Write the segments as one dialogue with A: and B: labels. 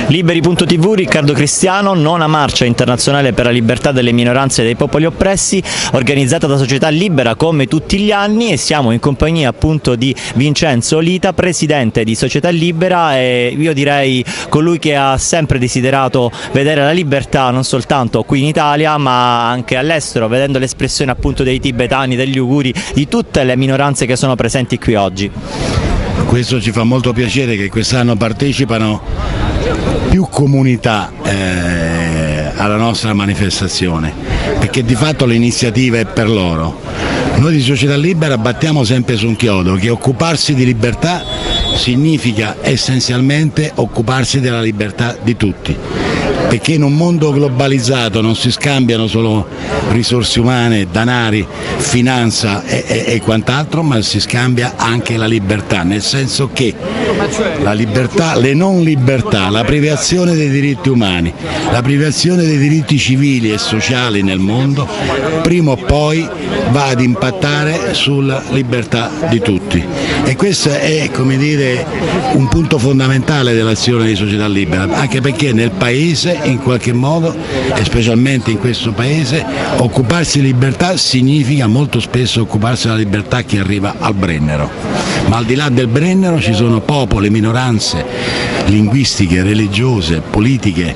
A: Liberi.tv, Riccardo Cristiano, nona marcia internazionale per la libertà delle minoranze e dei popoli oppressi, organizzata da Società Libera come tutti gli anni, e siamo in compagnia appunto di Vincenzo Lita, presidente di Società Libera, e io direi colui che ha sempre desiderato vedere la libertà non soltanto qui in Italia ma anche all'estero, vedendo l'espressione appunto dei tibetani, degli uiguri, di tutte le minoranze che sono presenti qui oggi.
B: Questo ci fa molto piacere che quest'anno partecipano più comunità alla nostra manifestazione, perché di fatto l'iniziativa è per loro. Noi di Società Libera battiamo sempre su un chiodo, che occuparsi di libertà significa essenzialmente occuparsi della libertà di tutti, perché in un mondo globalizzato non si scambiano solo risorse umane, danari, finanza e quant'altro, ma si scambia anche la libertà, nel senso che la libertà, le non libertà, la privazione dei diritti umani, la privazione dei diritti civili e sociali nel mondo, prima o poi va ad impattare sulla libertà di tutti, e questo è, come dire, un punto fondamentale dell'azione di Società Libera, anche perché nel Paese in qualche modo, e specialmente in questo Paese, occuparsi di libertà significa molto spesso occuparsi della libertà che arriva al Brennero, ma al di là del Brennero ci sono popoli, minoranze linguistiche, religiose, politiche,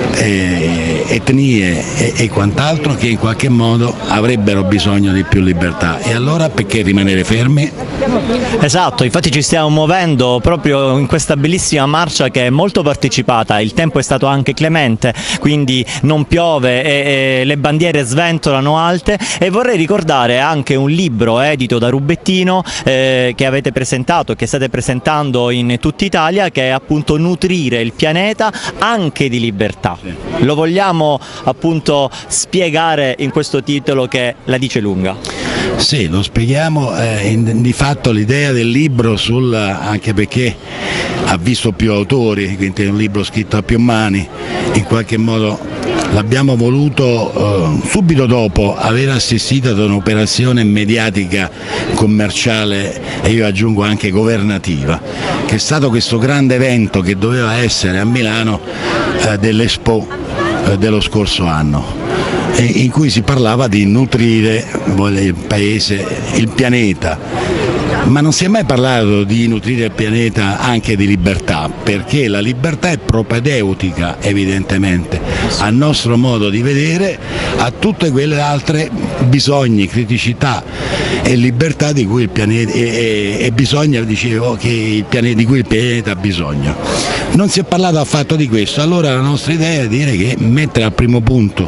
B: etnie e quant'altro che in qualche modo avrebbero bisogno di più libertà, e allora perché rimanere fermi?
A: Esatto, infatti ci stiamo muovendo proprio in questa bellissima marcia che è molto partecipata, il tempo è stato anche clemente, quindi non piove e le bandiere sventolano alte, e vorrei ricordare anche un libro edito da Rubettino che avete presentato, che state presentando in tutta Italia, che è appunto Nutrire il pianeta anche di libertà. Lo vogliamo appunto spiegare in questo titolo che la dice lunga?
B: Sì, lo spieghiamo, di fatto l'idea del libro, anche perché ha visto più autori, quindi è un libro scritto a più mani, in qualche modo l'abbiamo voluto subito dopo aver assistito ad un'operazione mediatica, commerciale e io aggiungo anche governativa, che è stato questo grande evento che doveva essere a Milano dell'Expo dello scorso anno, in cui si parlava di nutrire il paese, il pianeta. Ma non si è mai parlato di nutrire il pianeta anche di libertà, perché la libertà è propedeutica evidentemente, a nostro modo di vedere, a tutte quelle altre bisogni, criticità e libertà di cui il pianeta e bisogna, dicevo, di cui il pianeta ha bisogno. Non si è parlato affatto di questo, allora la nostra idea è dire che mettere al primo punto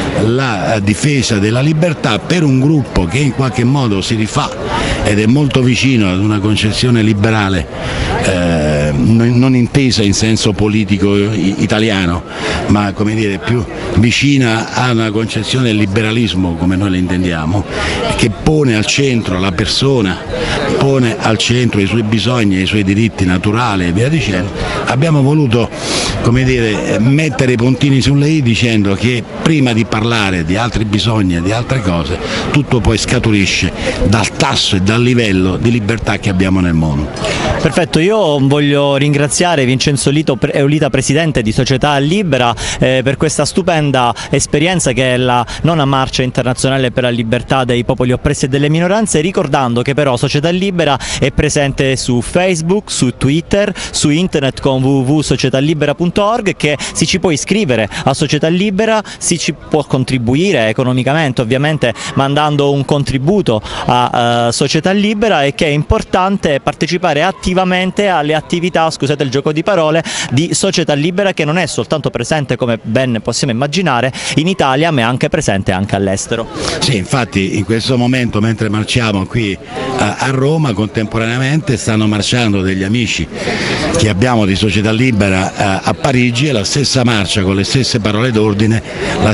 B: la difesa della libertà per un gruppo che in qualche modo si rifà ed è molto vicino ad una concezione liberale, non intesa in senso politico italiano, ma come dire più vicina a una concezione del liberalismo come noi la intendiamo, che pone al centro la persona, pone al centro i suoi bisogni, i suoi diritti naturali e via dicendo. Abbiamo voluto, come dire, mettere i puntini sulle i dicendo che prima di parlare di altri bisogni e di altre cose, tutto poi scaturisce dal tasso e dal livello di libertà che abbiamo nel mondo.
A: Perfetto, io voglio ringraziare Vincenzo Lita, presidente di Società Libera, per questa stupenda esperienza che è la nona marcia internazionale per la libertà dei popoli oppressi e delle minoranze, ricordando che però Società Libera è presente su Facebook, su Twitter, su internet con www.societalibera.org, che si ci può iscrivere a Società Libera, si ci può contribuire economicamente ovviamente mandando un contributo a Società Libera, e che è importante partecipare attivamente alle attività, scusate il gioco di parole, di Società Libera, che non è soltanto presente, come ben possiamo immaginare, in Italia, ma è anche presente anche all'estero.
B: Sì, infatti in questo momento mentre marciamo qui a Roma, contemporaneamente stanno marciando degli amici che abbiamo di Società Libera a Parigi, e la stessa marcia con le stesse parole d'ordine la stiamo svolgendo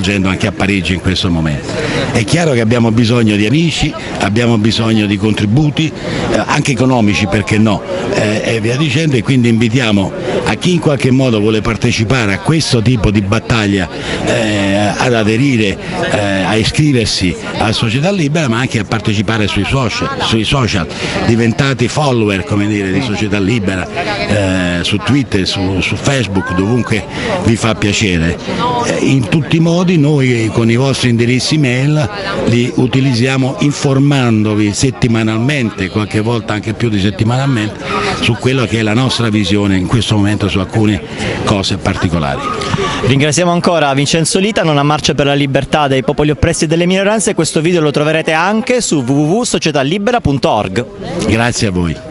B: svolgendo anche a Parigi in questo momento. È chiaro che abbiamo bisogno di amici, abbiamo bisogno di contributi, anche economici perché no, e via dicendo, e quindi invitiamo a chi in qualche modo vuole partecipare a questo tipo di battaglia ad aderire, a iscriversi alla Società Libera, ma anche a partecipare sui social, diventati follower, come dire, di Società Libera, su Twitter, su Facebook, dovunque vi fa piacere. In tutti i modi noi con i vostri indirizzi mail li utilizziamo informandovi settimanalmente, qualche volta anche più di settimanalmente, su quello che è la nostra visione in questo momento su alcune cose particolari.
A: Ringraziamo ancora Vincenzo Lita, Nona Marcia per la Libertà dei Popoli Oppressi e delle Minoranze. Questo video lo troverete anche su www.societalibera.org.
B: Grazie a voi.